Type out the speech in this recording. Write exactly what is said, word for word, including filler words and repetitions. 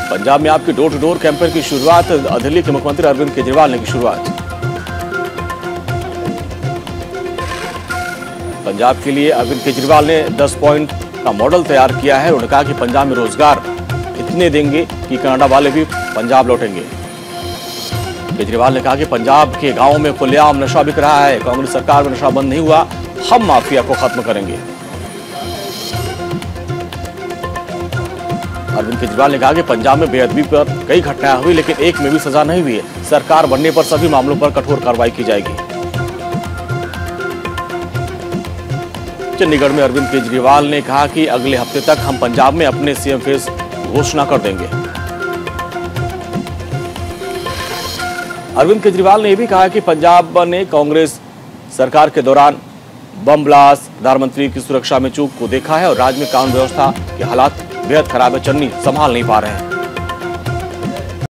पंजाब में आपकी door to door campaign की शुरुआत दिल्ली के मुख्यमंत्री अरविंद केजरीवाल ने की शुरुआत। पंजाब के लिए अरविंद केजरीवाल ने दस पॉइंट का मॉडल तैयार किया है। उन्होंने कहा कि पंजाब में रोजगार इतने देंगे कि कनाडा वाले भी पंजाब लौटेंगे। केजरीवाल ने कहा कि पंजाब के गांवों में खुलेआम नशा बिक रहा है। कांग्रेस सरकार में नशा बंद नहीं हुआ, हम माफिया को खत्म करेंगे। अरविंद केजरीवाल ने कहा कि पंजाब में बेअदबी पर कई घटनाएं हुई, लेकिन एक में भी सजा नहीं हुई है। सरकार बनने पर सभी मामलों पर कठोर कार्रवाई की जाएगी। चंडीगढ़ में अरविंद केजरीवाल ने कहा कि अगले हफ्ते तक हम पंजाब में अपने सीएम फेस घोषणा कर देंगे। अरविंद केजरीवाल ने यह भी कहा कि पंजाब ने कांग्रेस सरकार के दौरान बम ब्लास्ट, प्रधानमंत्री की सुरक्षा में चूक को देखा है और राज्य में कानून व्यवस्था के हालात बेहद खराब है। चन्नी संभाल नहीं पा रहे हैं।